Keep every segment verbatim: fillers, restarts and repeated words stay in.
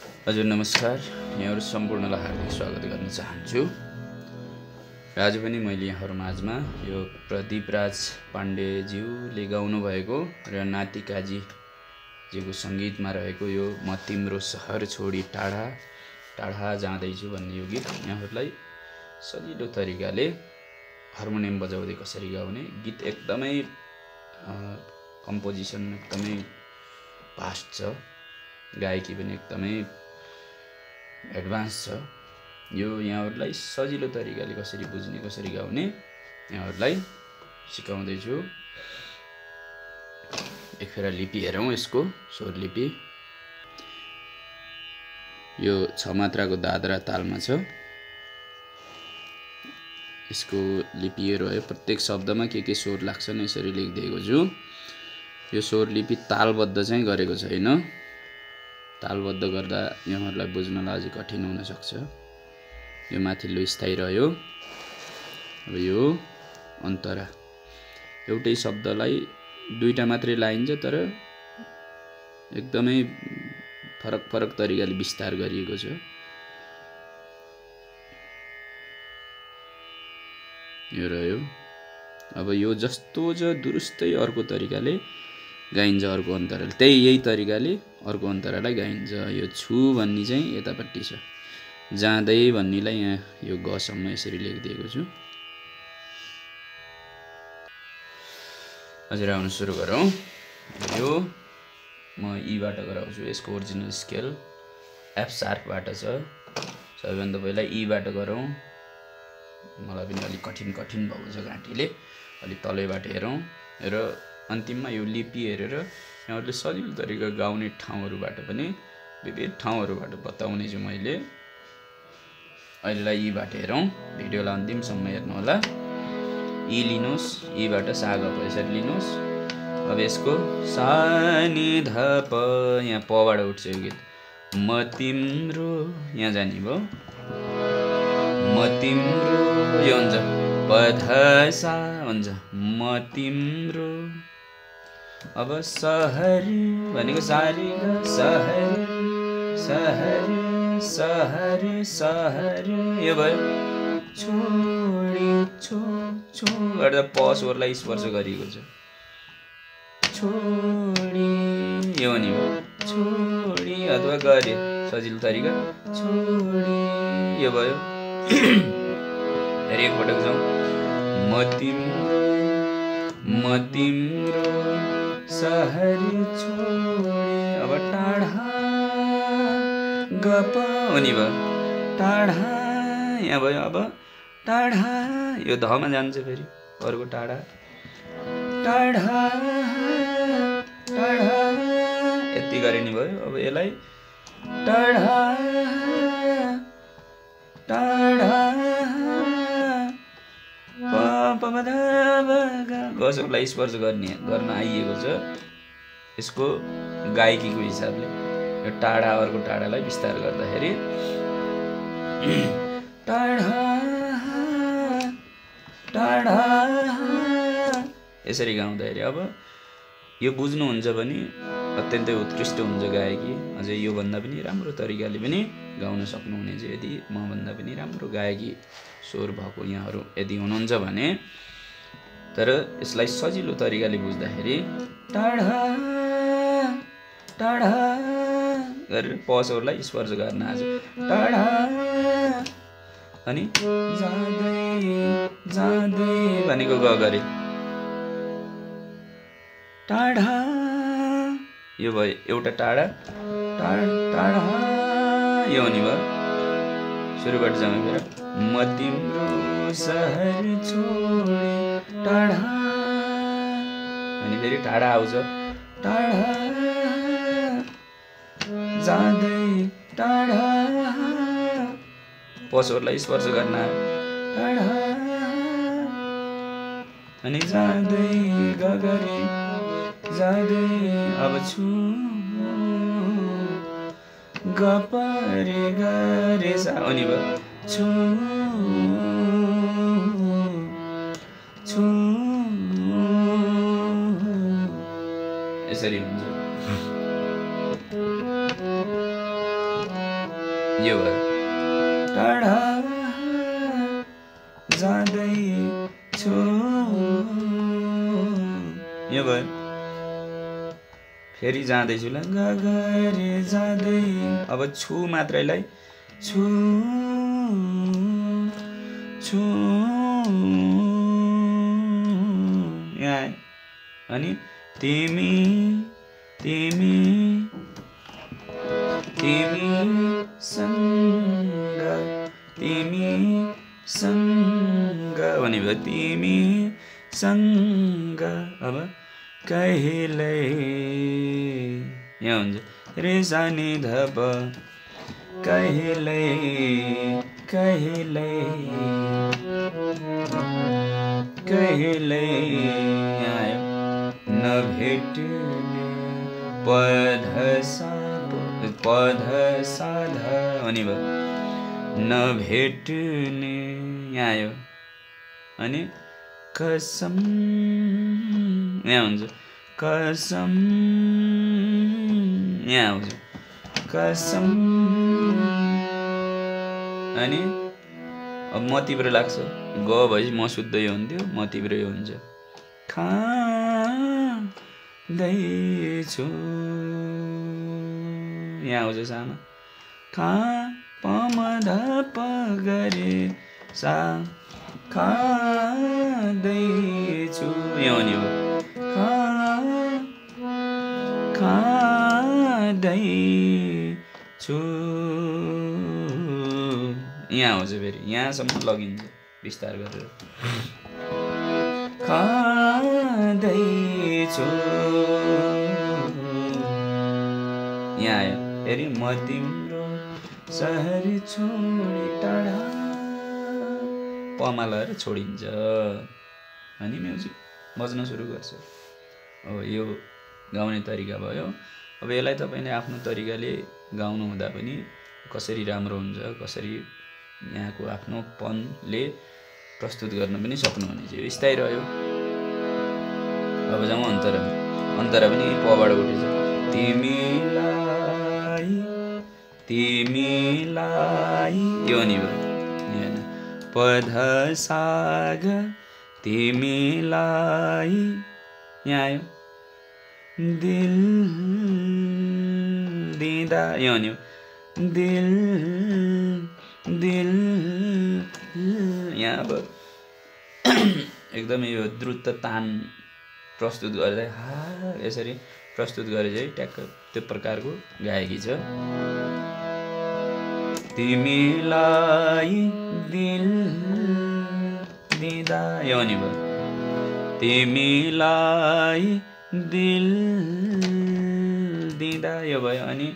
हजुर नमस्कार, यहाँहरु सम्पूर्णलाई हार्दिक स्वागत गर्न चाहन्छु। आज पनि मैले यहाँहरु माझमा यो प्रदीप राज पाण्डेज्यूले गाउनु भएको र नाति काजी जीको संगीतमा रहेको यो म तिम्रो शहर छोडी टाढा टाढा जाँदैछु भन्ने यो गीत यहाँहरुलाई सजिलो तरिकाले हार्मोनियम बजाउँदै कसरी गाउने। गीत एकदमै कम्पोजिसन एकदमै फास्ट छ, गायकी पनि एकदमै एडभान्स छ। यो यहाँहरुलाई सजिलो तरिकाले कसरी बुझ्ने कसरी गाउने यहाँहरुलाई सिकाउँदै छु। एक फेरा लिपि हेरौं, यसको स्वर लिपि यो छ मात्राको दादरा तालमा छ। यसको लिपिहरु है, प्रत्येक शब्दमा के के स्वर लाग्छन् यसरी लेखिदिएको छु। यो स्वर लिपि तालबद्ध चाहिँ गरेको छैन। तालबद्ध गर्दा यहाँहरुलाई बुझ्नलाई अझै कठिन हुन सक्छ। यो माथिल्लो स्थायी रह्यो। अब यो अन्तरा, एउटै शब्दलाई दुईटा मात्रै लाइन्छ तर एकदमै फरक फरक तरिकाले विस्तार गरिएको छ। यो रह्यो। अब यो जस्तो छ दुरुस्तै अर्को तरिकाले गाइन्छ, अर्को अन्तराले त्यही यही तरिकाले अर्को अन्तरालाई गाइन्छ। यो छु भन्ने चाहिँ यतापट्टि छ, जाँदै भन्नेलाई यहाँ यो ग सम्म यसरी लेखिदिएको छु। हजुर आउनु सुरु गरौँ। यो म ई बाट गराउँछु। यसको ओरिजिनल स्केल एफ शार्पबाट छ। सबैभन्दा पहिला ई बाट गरौँ। मलाई पनि अलि कठिन कठिन भएको छ घाँटीले, अलि तलैबाट हेरौँ र अन्तिममा यो लिपि हेरेर यहाँहरुले सजिलो तरिका गाउने ठाउँहरुबाट पनि विविध ठाउँहरुबाट बताउने छु मैले। अहिलेलाई ई बाट हेरौँ, भिडियोलाई अन्तिमसम्म हेर्नु होला। ई लिनुस्, ई बाट सा ग प यसरी लिनुस्। अब यसको सा नि ध प, यहाँ प बाट उठ्छ यो गीत। म तिम्रो, यहाँ जाने भयो। म तिम्रो यो हुन्छ प ध सा हुन्छ म तिम्रो। अब सहर भनेको सारी ग, सहर सहर सहर सहर यो भयो। छोडी छो छो गर्दा प स्वरलाई स्पर्श गरिएको छ। छोडी यो नि भयो, छोडी अथवा गरे सजिलो तरिका छोडी यो भयो। फेरि एकपटक जाउँ। म तिम्रो म तिम्रो सहर छोडे, अब टाढा ग प हुने भयो। टाढा यहाँ भयो। अब टाढा यो ध मा जान्छ फेरि अर्को टाढा टाढा टाढा यति गरे नि भयो। अब यसलाई टाढा टाढा प प ध ब ग गसलाई स्पर्श गर्ने गर्न आइएको छ। यसको गायकीको हिसाबले यो टाढा अर्को टाढालाई विस्तार गर्दाखेरि टाढा टाढा यसरी गाउँदाखेरि अब यो बुझ्नुहुन्छ भने अत्यन्तै उत्कृष्ट हुन्छ गायकी। अझै यो भन्दा पनि राम्रो तरिकाले पनि गाउन सक्नुहुनेछ यदि म भन्दा पनि राम्रो गायकी स्वर भएको यहाँहरु यदि हुनुहुन्छ भने। तर यसलाई सजिलो तरिकाले बुझ्दाखेरि टाढा टाढा गरेर प स्वरलाई स्पर्श गर्न आज टाढा अनि जाँदै जाँदै भनेको ग गरे टाढा यो भयो। एउटा टाढा टाढा टाढा यो हुने भयो। सुरुबाट जाउँ फेरि। म तिम्रो सहर छोडे टाढा अनि फेरि टाढा आउँछ। टाढा जाँदै टाढा प स्वरलाई स्पर्श गर्न टाढा अनि जाँदै ग गरे जाँदै। अब छु ग प रे ग रे सा अनि भयो। छु छु यसरी हुन्छ। यो भयो टाढा जाँदै छु यो भयो फेरि जाँदैछु ल गगरे जाँदै अब छु मात्रैलाई छु छु यहाँ अनि तिमी तिमी तिमी सँग तिमी सँग भनेको तिमी सँग अब कहिल्यै यहाँ हुन्छ रे सानी धप कहिल्यै कहिल्यै कहिल्यै आयो नभेट्ने पध सा पध साध अनि भयो नभेट्ने यहाँ आयो अनि कसम यहाँ हुन्छ कसम यहाँ आउँछ कसम अनि अब म तिम्रो लाग्छ ग भएपछि म शुद्ध यो हुन्थ्यो म तिम्रो यो हुन्छ खाँदैछु यहाँ आउँछ सामा खा पम धप गरे सा खाँदैछु यहाँ नि हो खा खाँदैछु यहाँ आउँछ फेरि यहाँसम्म लगिन्छ विस्तार गरेर खाँदैछु यहाँ आयो फेरि म तिम्रो सहर छोडी टाढा पमा लगाएर छोडिन्छ अनि म्युजिक बज्न सुरु गर्छ। अब यो गाउने तरिका भयो। अब यसलाई तपाईले आफ्नो तरिकाले गाउनु हुँदा पनि कसरी राम्रो हुन्छ, कसरी यहाँको आफ्नोपनले प्रस्तुत गर्न पनि सक्नुहुनेछ। यो स्थायी रह्यो। अब जाउँ अन्तरमा। अन्तरा पनि पबाट उठेछ। तिमीलाई तिमीलाई यो नि भयो हैन। पध साग तिमीलाई यहाँ आयो। दिल दिँदा यो नि दिल दिल यहाँ अब एकदमै यो द्रुत तान प्रस्तुत गर्दै हा यसरी प्रस्तुत गरे चाहिँ ट्याक्क त्यो प्रकारको गायकी छ। तिमीलाई दिल दिँदा यो नि भयो। तिमीलाई दिल दिँदा यो भयो। अनि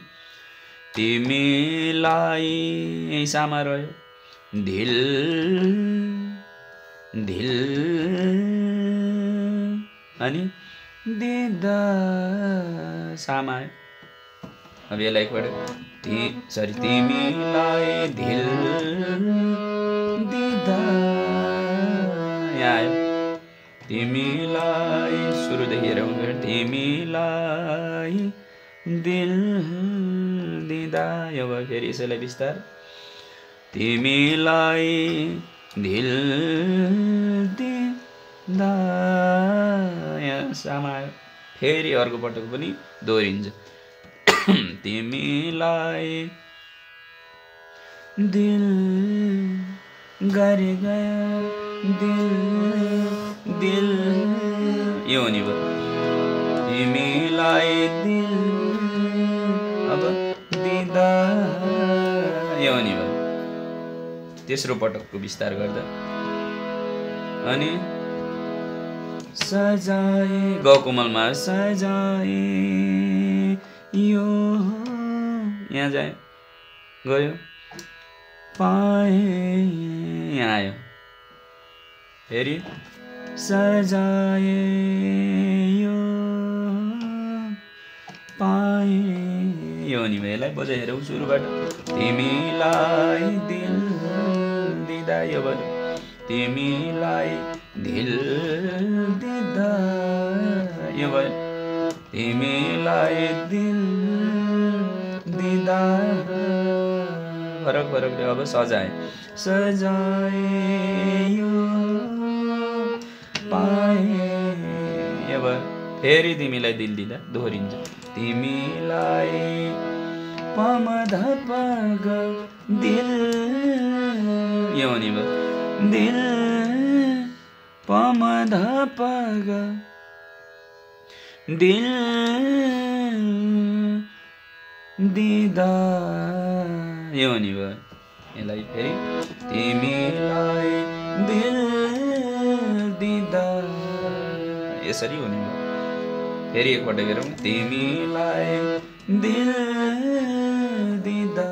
तिमीलाई यही सामा रह्यो। धिल धिल अनि दिँदा सामा आयो। अब यसलाई एकपल्ट ति सरी तिमीलाई धिल दिँदा यहाँ आयो। तिमीलाई सुरुदेखि हेरौँ। तिमीलाई दिल दिँदा यो भयो। फेरि यसैलाई बिस्तार। तिमीलाई दिल दिँदा यहाँ सामा आयो। फेरि अर्को पटक पनि दोहोरिन्छ। तिमीलाई दिल गरे गया दिल दिल यो नि भयो। तिमीलाई दिल अब दिँदा यो नि भयो। तेस्रो पटकको विस्तार गर्दा अनि सजाए ग कोमलमा सजाए यो यहाँ जायो गयो पाए यहाँ आयो। फेरि सजाए यो पाए यो नि भयो। यसलाई बजाइहेरौँ सुरुबाट। तिमीलाई दिल दिँदा यो भयो। तिमीलाई दिल दिँदा यो भयो। तिमीलाई दिल दिँदा फरक फरकले अब सजाए सजाए यो पाए अब फेरि तिमीलाई दिल दिँदा दोहोरिन्छ तिमीलाई पम धप ग दिल यो नि दिल पम धप ग दिल दिदा यो नि भयो यसलाई फेरि तिमीलाई दिल दिदा यसरी हुने भयो फेरि एकपल्ट गरौँ तिमीलाई दिल दिदा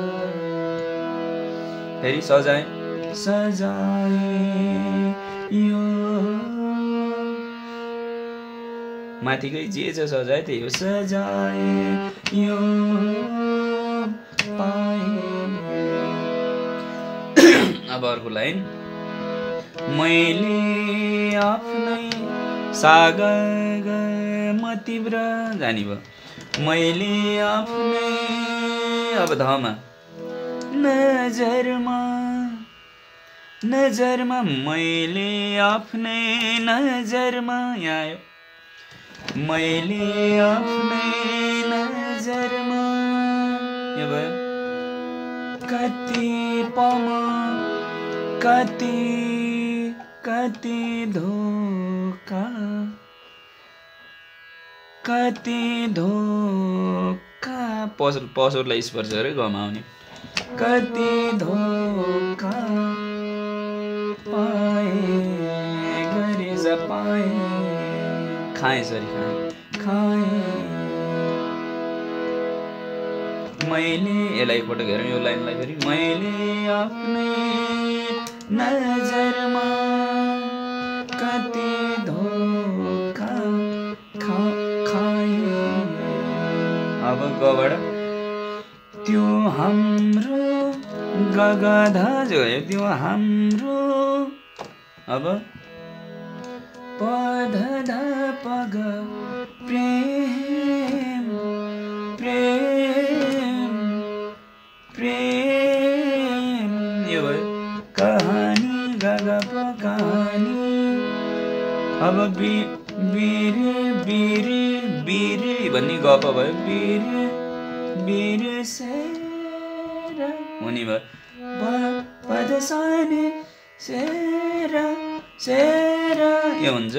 फेरि सजाए सजाए यो माथिकै जे छ सजाए त्यही हो सजाए यो पाए अब अर्को लाइन मैले आफ्नै सागर म तीव्र जानी भयो मैले आफ्नै अब धमा नजरमा नजरमा मैले आफ्नै नजरमा यहाँ आयो मैले आफ्नै नजरमा यो भयो कति पम कति कति धोका कति धोका पसुर पसुरलाई स्पर्श गरे गमाउने कति धोका पाए गरे जा पाए खाए सरी खाए खाए मैले यसलाई एकपल्ट हेरौँ यो लाइनलाई फेरि मैले आफ्नै नजरमा कति धोका खा खाए अब गबाट त्यो हाम्रो गगधा जो है त्यो हाम्रो अब पध ध पग प्रेम प्रेम प्रेम यो भयो कहानी गग कहानी अब बि बिर बिर बिर भन्ने गप भयो बिर बिर सेर हुने भयो पद साने सेर सेर यो हुन्छ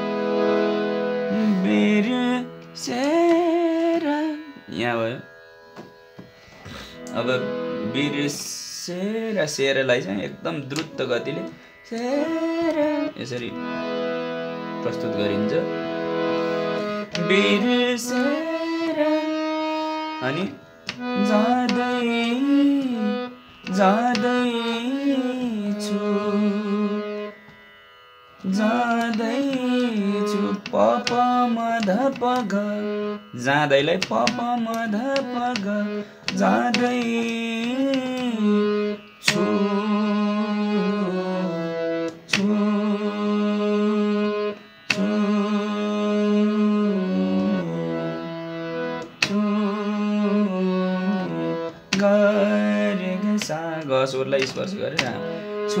बिर सेर यहाँ भयो अब बिर सेर सेरलाई चाहिँ एकदम द्रुत गतिले सेर यसरी प्रस्तुत गरिन्छ बिर सेर अनि जाँदै जाँदै छु जाँदैछु पप मध पग जाँदैलाई पप मध पग जाँदै छु छु छु छु गरे सा गसोरलाई स्पर्श गरे छु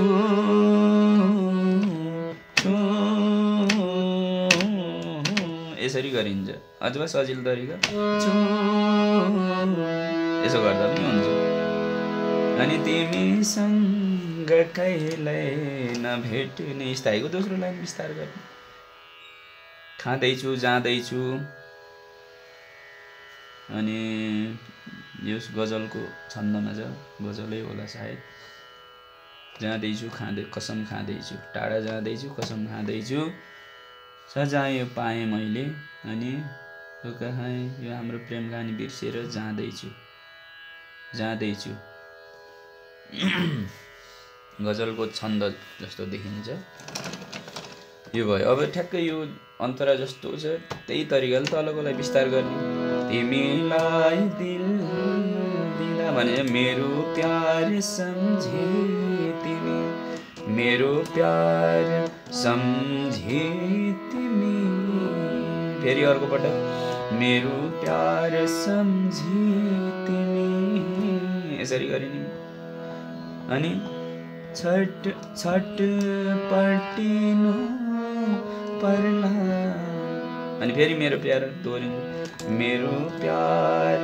यसरी गरिन्छ अथवा सजिलो तरिका यसो गर्दा पनि हुन्छ अनि तिमीसँग कहिल्यै नभेट्ने स्थायीको दोस्रो लाइन विस्तार गर्ने खाँदैछु जाँदैछु अनि यस गजलको छन्दमा छ गजलै होला सायद जाँदैछु खाँदै कसम खाँदैछु टाढा जाँदैछु कसम खाँदैछु सजाय पाएँ मैले अनि यो कहानी यो हाम्रो प्रेम कहानी बिर्सेर जाँदैछु जाँदैछु गजलको छन्द जस्तो देखिन्छ यो भयो अब ठ्याक्कै यो अन्तरा जस्तो छ त्यही तरिकाले तलकोलाई विस्तार गर्ने तिमीलाई दिल दिँदा भने मेरो प्यार सम्झे तिमी मेरो प्यार सम्झे तिमी फेरि अर्कोपल्ट मेरो प्यार सम्झे तिमी यसरी गरे नि अनि छट छट पटिनु पर्ला अनि फेरि मेरो प्यार दोहोरिन्छ मेरो प्यार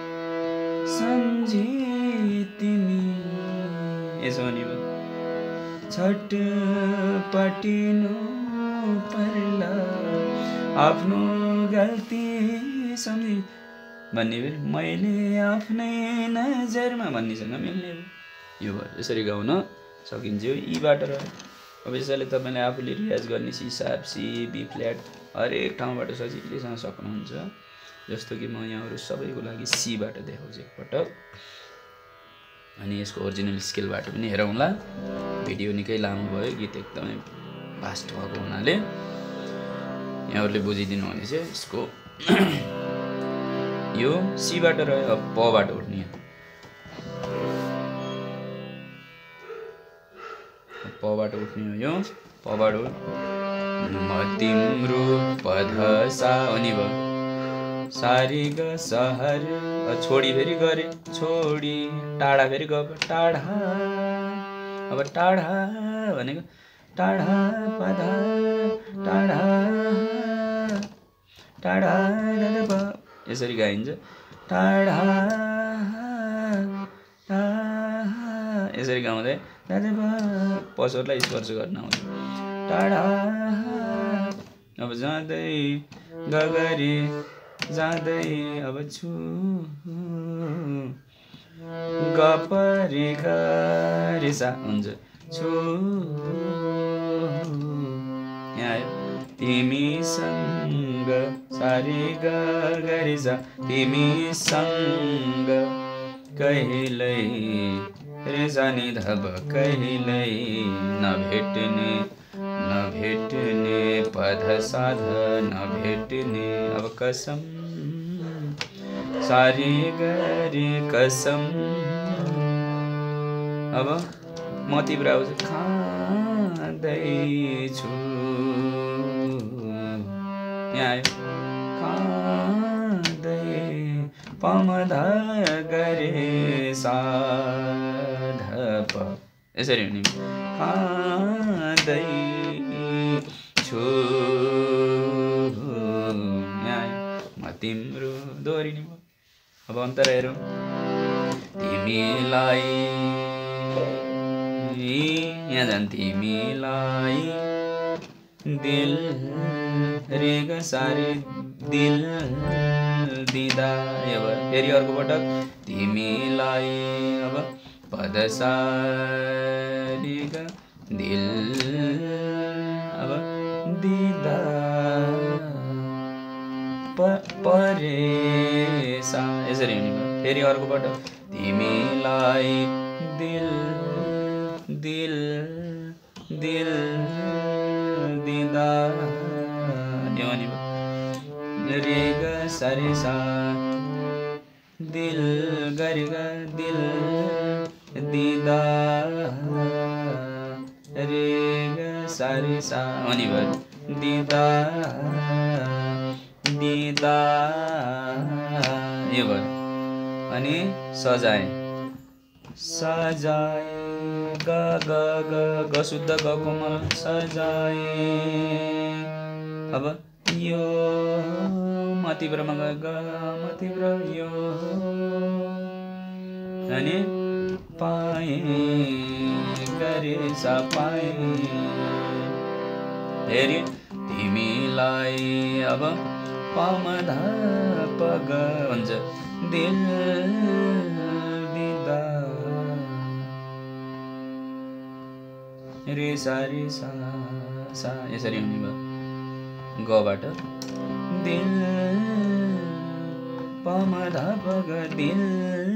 सम्झी तिमी यसो नि छट पटिनु पर्ला आफ्नो गल्ती सम्झी भन्ने बेर मैले आफ्नै नजरमा भन्नेसँग मिल्ने यो यसरी गाउन सकिन्छ यीबाट र अब यसैले तपाईँले आफूले रियाज गर्ने C sharp C B flat हरेक ठाउँबाट सजिलैसँग सक्नुहुन्छ जस्तो कि म यहाँहरू सबैको लागि सीबाट देखाउँछु एकपटक अनि यसको ओरिजिनल स्केलबाट पनि हेरौँला भिडियो निकै लामो भयो गीत एकदमै फास्ट भएको हुनाले यहाँहरूले बुझिदिनु भने चाहिँ यसको यो सीबाट रह्यो अब पबाट उठ्ने पबाट उठ्ने हो यो पबाट म तिम्रो पधसा अनि भयो सारी ग सहर छोडी फेरि गरे छोडी टाढा फेरि गयो टाढा अब टाढा भनेको टाढा पधा टाढा टाढा यसरी गाइन्छ टाढा यसरी गाउँदै पशुहरूलाई स्पर्श गर्न आउँछ टाढा अब जाँदै गगरी जाँदै अब छु गपरी गरिसा हुन्छ छु यहाँ आयो तिमीसँग सारी गरिसा तिमीसँग कहिल्यै रेजा नि धब कहिल्यै नभेट्ने नभेट्ने पध साध नभेट्ने अब कसम सारी गरी कसम अब म तिम्रो आउँछ खाँदैछु यहाँ आयो खाँदै पमधा गरे साधप यसरी हुने खाँदै छु यहाँ म तिम्रो दोहोरिने भयो अब अन्तर हेरौँ तिमीलाई यहाँ जान तिमीलाई दिल रेग सारी दिल दिँदा अब फेरि अर्को पटक तिमीलाई अब पद सारी ग दिल अब दिँदा प परेसा यसरी हुने फेरि अर्को पटक तिमीलाई दिल दिल दिल दिँदा रे ग सारे सा दिल गरे ग दिल दिँदा रे ग सारे सा अनि भयो दिँदा दिँदा यो भयो अनि सजाए सजाए ग ग ग ग शुद्ध ग कोमल सजाए अब यो म तीव्रमा ग ग म तीव्र यो अनि पाए गरे सा पाए फेरि तिमीलाई अब पमधा पग हुन्छ दिल दिँदा रे सा रे सा सा यसरी हुने भयो गबाट दिल पमधा पग दिल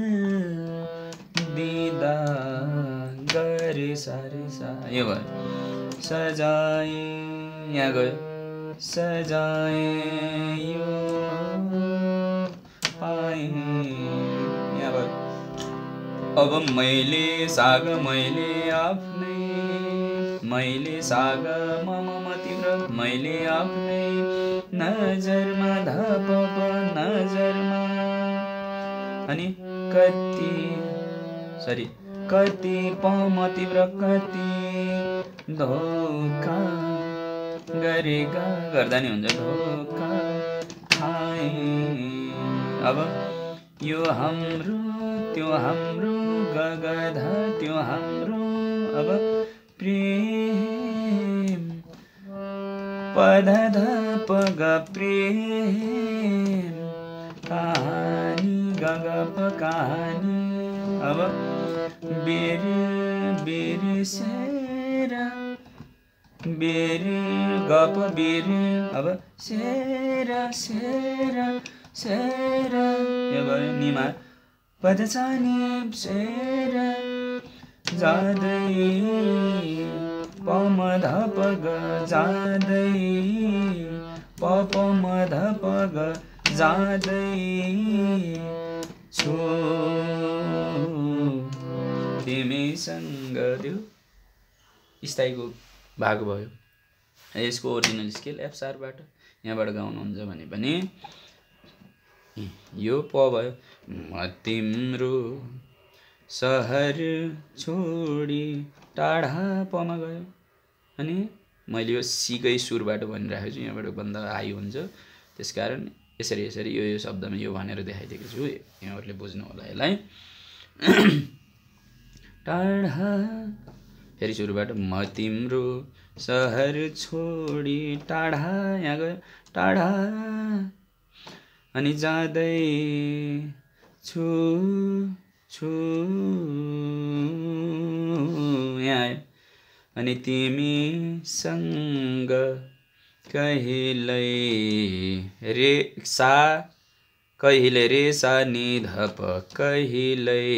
दिँदा गरे सा रे सा यो भयो सजाए यहाँ गयो सजाए यो पाए यहाँ भयो अब मैले साग मैले आफ्नै मैले साग मम तिम्रो मैले आफ्नै नजरमा धप नजरमा अनि कति सरी कति पम तीव्र कति धोका गरेगा गर्दा नि हुन्छ धोका खाए। अब यो हाम्रो त्यो हाम्रो गगध त्यो हाम्रो अब प्रेम पध ध पग प्रेम कहानी गग प कहानी। अब बेर बेर सेर बेर गप बेर अब सेर सेर सेर यो भयो निमा पद छानी सेर जाँदै पम धप ग जाँदै पम धप ग जाँदै छु तिमीसँग त्यो स्थायीको भाग भयो। यसको ओरिजिनल स्केल एफ शार्पबाट यहाँबाट गाउनुहुन्छ भने पनि यो प भयो। म तिम्रो सहर छोडी टाढा पमा गयो अनि मैले यो सीकै सुरबाट भनिरहेको छु, यहाँबाट भन्दा हाई हुन्छ, त्यसकारण यसरी यसरी यो यो शब्दमा यो भनेर देखाइदिएको छु, यहाँहरूले बुझ्नु होला यसलाई। टाढा फेरि सुरुबाट म तिम्रो सहर छोडी टाढा यहाँ गयो टाढा अनि जाँदै छु छु यहाँ आयो अनि तिमीसँग कहिल्यै रे सा कहिले रे सा नि धप कहिल्यै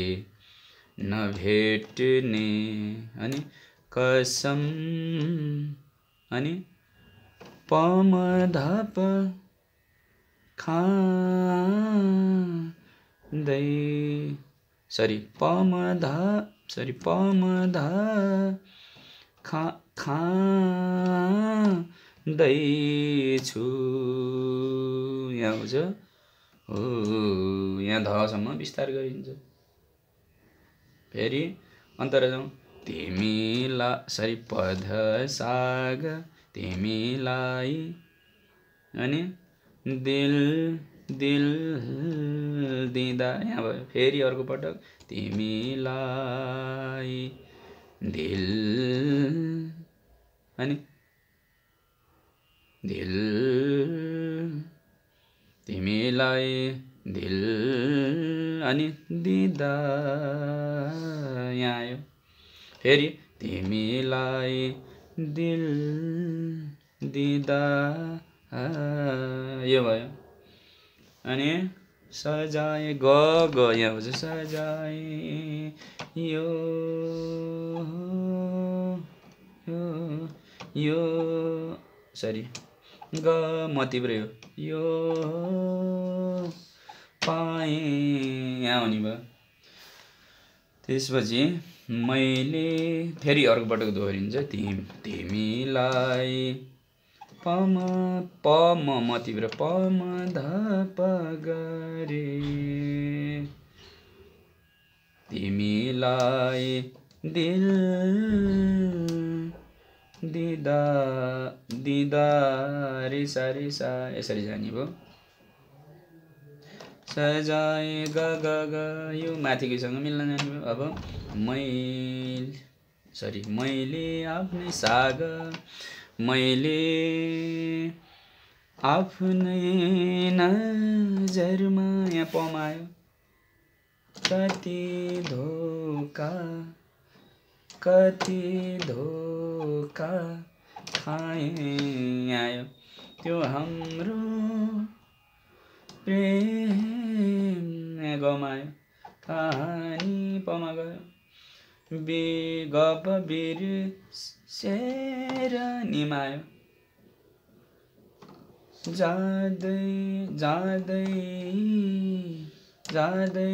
नभेट्ने अनि कसम अनि पम धप खाँदै सरी पम ध सरी पम ध खा खाँदैछु यहाँ हुन्छ हो यहाँ धसम्म विस्तार गरिन्छ। फेरि अन्तर जाउँ तिमीला सरी पध साग तिमीलाई अनि दिल दिल दिँदा यहाँ भयो। फेरि अर्को पटक तिमीलाई दिल अनि दिल तिमीलाई दिल अनि दिँदा यहाँ आयो। फेरि तिमीलाई दिल दिँदा यो भयो अनि सजाए ग ग यहाँ हुन्छ सजाए यो यो यो सरी ग म तिम्रो यो यो पाएँ यहाँ हुने भयो। त्यसपछि मैले फेरि अर्को पटक दोहोरिन्छ तिम तिमीलाई पम पम म तिम्रो पम धप गरे तिमीलाई दिल दिदा दिदा रिसा रिसा यसरी जाने भयो। सजाए ग ग ग यो माथिकोसँग मिल्न जाने भयो। अब मैले सरी मैले आफ्नै साग मैले आफ्नै नजरमा यहाँ पमायो कति धोका कति धोका खाएँ आयो त्यो हाम्रो प्रेम यहाँ गमायो कहानी पमा गयो बे गप बिर सेर निमायो जाँदै जाँदै जाँदै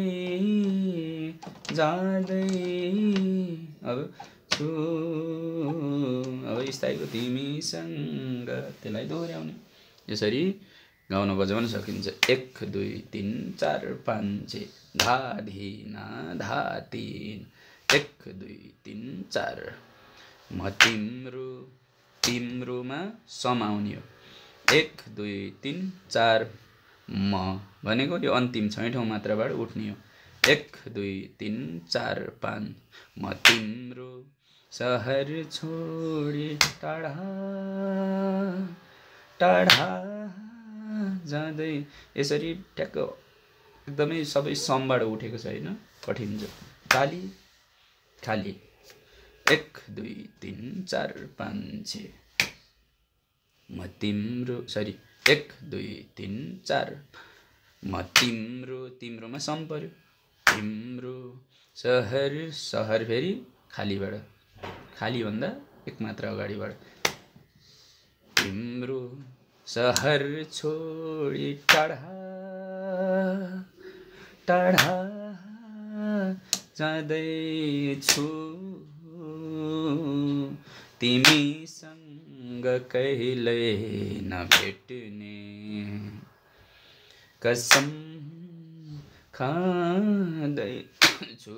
जाँदै अब छु अब स्थायीको तिमीसँग त्यसलाई दोहोऱ्याउने यसरी गाउन बजाउन सकिन्छ। एक दुई तिन चार पाँच छ धा धिना धा तिन एक दुई तिन चार। म तिम्रो तिम्रोमा समाउने हो एक दुई तिन चार। म भनेको यो अन्तिम छैठौँ मात्राबाट उठ्ने हो एक दुई तिन चार पाँच। म तिम्रो सहर छोडी टाढा टाढा जाँदै। यसरी ठ्याक्क एकदमै सबै समबाट उठेको छ होइन, कठिन छ। खाली खाली एक दुई तिन चार पाँच छ। म तिम्रो सरी एक दुई तिन चार। म तिम्रो तिम्रोमा सम पर्यो तिम्रो सहर सहर फेरि खालीबाट खाली भन्दा एक मात्रा अगाडिबाट। तिम्रो सहर छोडी टाढा टाढा जाँदैछु तिमीसँग कहिल्यै नभेट्ने कसम खाँदैछु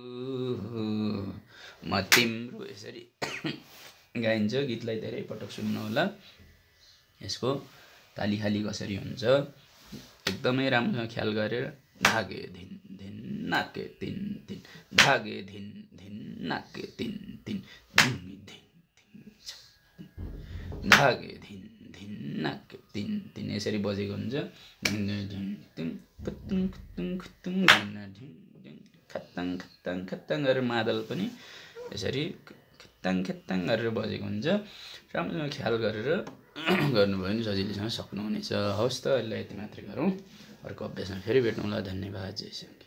म तिम्रो। यसरी गाइन्छ। गीतलाई धेरै पटक सुन्नु होला। यसको ताली खाली कसरी हुन्छ एकदमै राम्रोसँग ख्याल गरेर धागे धिन धिन नाके तिन तिन धागे धिन धिन नाके तिन तिन धिन धिन धागे धिन धिन नाके तिन तिन यसरी बजेको हुन्छ। खत्ताङ खत्ताङ खत्ताङ गरेर मादल पनि यसरी खत्ताङ खत्ताङ गरेर बजेको हुन्छ। राम्रोसँग ख्याल गरेर गर्नुभयो भने सजिलैसँग सक्नुहुनेछ। हवस् त, अहिले यति मात्रै गरौँ। अर्को अभ्यासमा फेरि भेटौँला। धन्यवाद। जय सिंह।